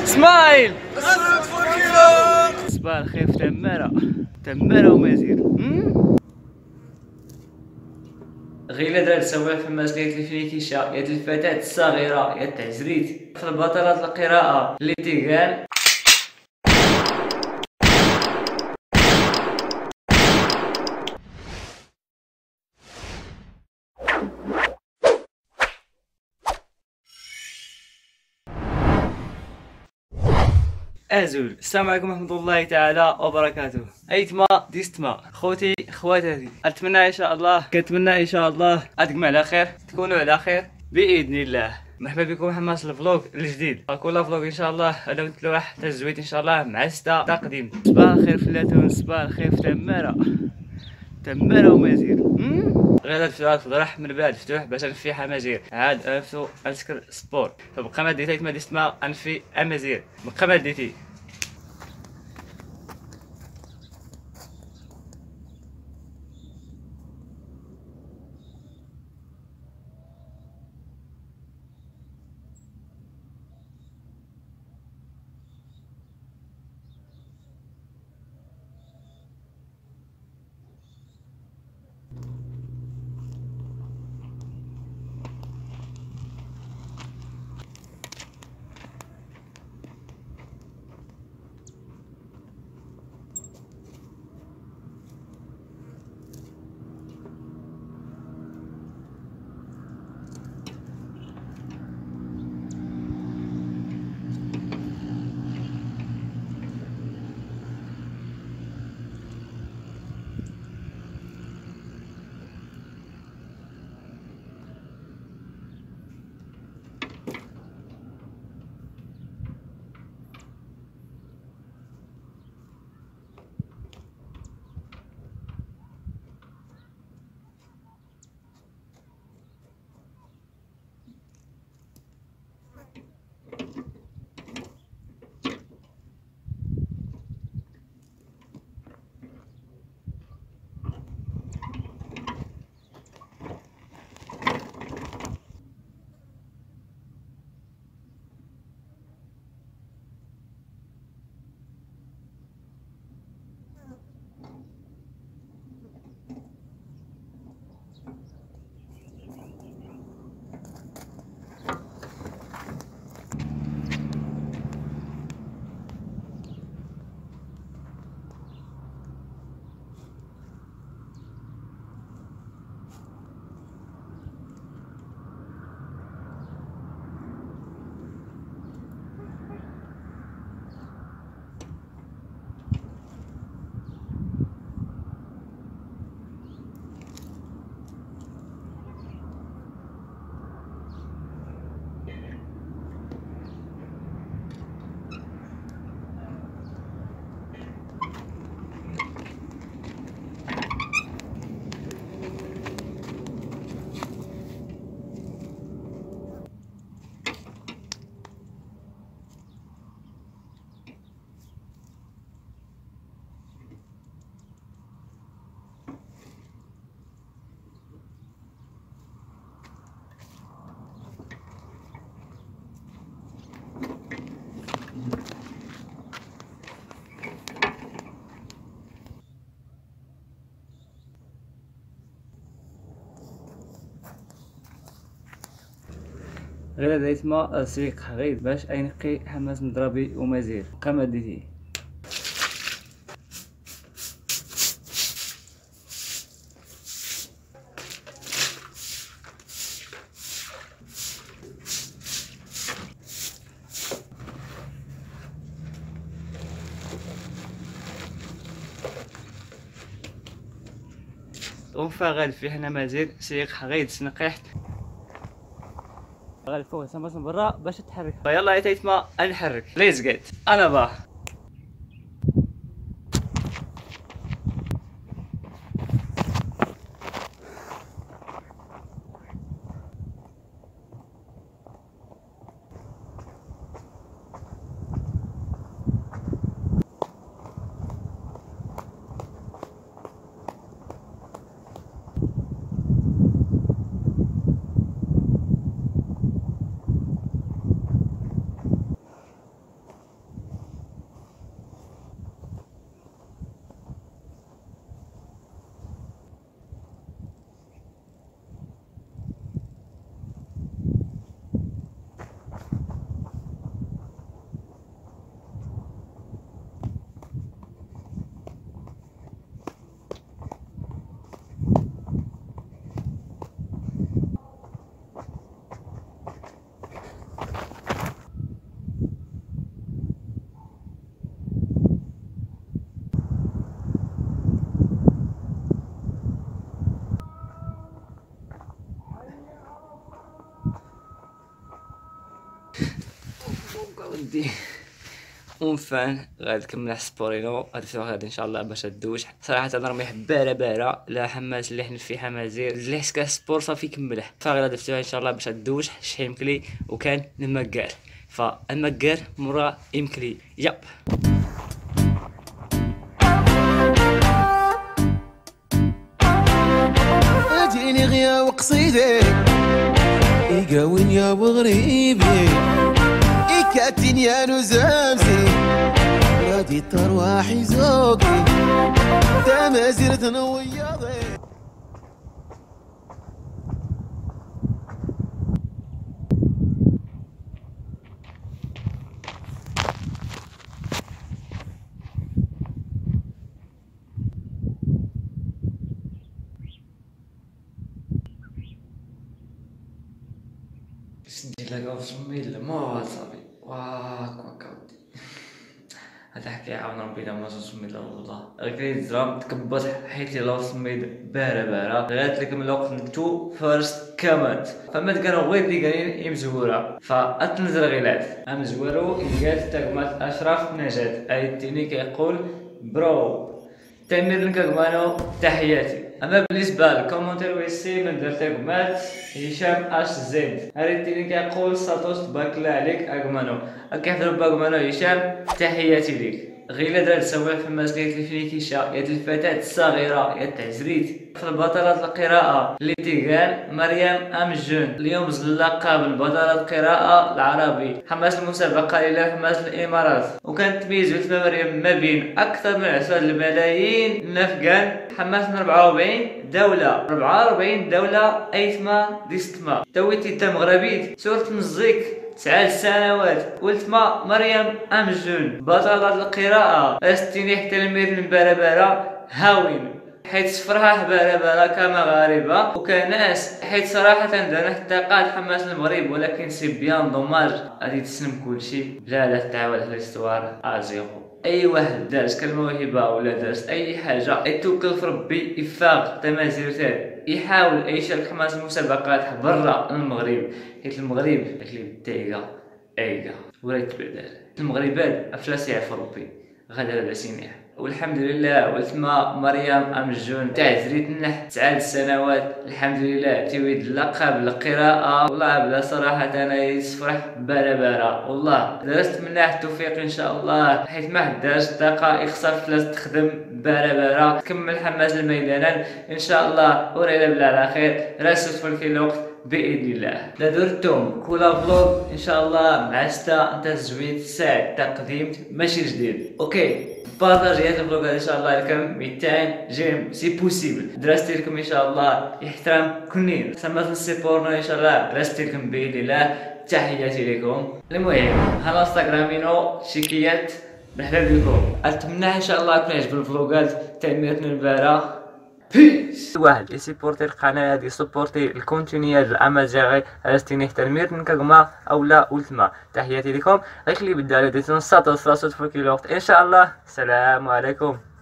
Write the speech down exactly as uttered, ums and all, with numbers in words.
سمايل صباح الخير في تمارة تمارة ومزير. غير دار تسوى في مسلية الفينيكيشا يا الفتاة الصغيرة يا التعزريت في البطلات القراءة اللي تيغان. ازول السلام عليكم ورحمه الله تعالى وبركاته. ايتما ديستما خوتي خواتاتي، اتمنى ان شاء الله كنتمنى ان شاء الله ادكم على خير، تكونوا على خير باذن الله. مرحبا بكم حماس الفلوق الجديد، كل فلوق ان شاء الله انا ونتلوح تزويد ان شاء الله مع ستة تقديم. صباح الخير في اللاتون، صباح الخير في تماره تماره ومزير. غير هاد الفتوى الخضراء من بعد فتوح باش نفيها مزير عاد انفتو انسكر سبور. فبقى ما ديتي ما ديسما انفي امازير بقى ما ديتي. غير هذا يسمى سريق غير باش اينقي حماس مضربي ومزير كما ديتي. وفغال في حنا مزير سريق غير سنقيحت غالي فوق سما من برا باش تحرك. يلا يا تيتما نحرك ليز جيت انا باه. ودي اونفان غادي نكمل سبورينو هاد الفيديو غادي ان شاء الله باش ندوش. صراحه انا رمي بارا بارا لا حماس اللي حنف فيها مزير اللي حس سبور صافي كمله. فغير هاد الفيديو ان شاء الله باش ندوش شحال يمكلي وكان المكار فالمكار مورا يمكلي ياب. اجيني غيا وقصيدي يقاوين يا وغريبي كاتين يا نزامزي غادي ترواحي زوقي دا ما زلت نوياضي. سجل لك في الميل ما صافي واك واك ودي هذا حكي عاون ربي لا ما سميت والله غير زرام تكبت حيت لا سميت بارا بارا غات لك من الوقت نتو فيرست كومنت فما كانوا غير اللي قايلين مزوره فاتنزل غيلات مزورو قالت تاكمات اشرف نجات اي التيني كيقول برو تمر لك كمانو تحياتي. اما بالنسبه للكومنتير ويسي من درت اكمات هشام اش زيد هاريتيني كيقول ساتوش تبارك الله عليك اكمانو كيحضر باكمانو هشام تحياتي ليك. غير درت سوالف في المسكيت الفينيكيشا يا الفتاة الصغيرة يا التعزريت في البطلات القراءة اللي تيقال مريم ام جون اليوم زلقة بالبطلة القراءة العربي حماس المسابقة الى حماس الامارات وكانت تميز مريم ما بين اكثر من عشرة الملايين من الافغان حماس من أربعة وأربعين دولة أربعة وأربعين دولة ايتما ديستما تويتي تا مغربيت سورة مزيك تسع سنوات ولتما مريم ام جون بطلة القراءة استني حتى المير بارا بارا هاوين حيت سفرها بارا بارا كمغاربة وكناس حيت صراحة عندنا حتى قاد حماس المغرب ولكن سي بيان دوماج غادي تسلم كلشي بلا لا تعاود على الاستوار ازيرو. اي واحد دارس كالموهبه ولا دارس اي حاجه يتوكل في ربي يفاق تمازيرتان يحاول يشارك حماس المسابقات برا المغرب حيت المغرب اللي بدايقه ايقا ولا يتبدل المغربات افلاس يعرفوا ربي غدا هذا سينيح والحمد لله ولتما مريم ام جون تاع زريت نح تسع سنوات الحمد لله تيويد اللقب القراءة والله بلا صراحة انا يسفرح بارا بارا والله درست منها التوفيق ان شاء الله حيت ما حداش دقائق صافي لازم تخدم بارا بارا تكمل حماس الميدان ان شاء الله ورينا بلا على خير راسل في الوقت باذن الله. لا درتم كولا فلوج ان شاء الله مع ستا انت زويت ساعة تقديم ماشي جديد اوكي بارطاجي هاد الفلوق ان شاء الله لكم ميتين جيم سي بوسيبل دراستي لكم ان شاء الله يحترم كنين سمات السيبورنا ان شاء الله دراستي لكم باذن الله تحياتي لكم. المهم على انستغرامينو شيكيات مرحبا بكم اتمنى ان شاء الله يكون عجب الفلوقات تاع ميرتنا البارح بيس. واحد يسيبورتي القناه هادي سبورتي الكونتينيو ديال الامازيغي راسني نحترمير نكاكما اولا ولتما تحياتي لكم غير اللي بدا على ديتون ساطو سلاسوت في الوقت ان شاء الله. السلام عليكم.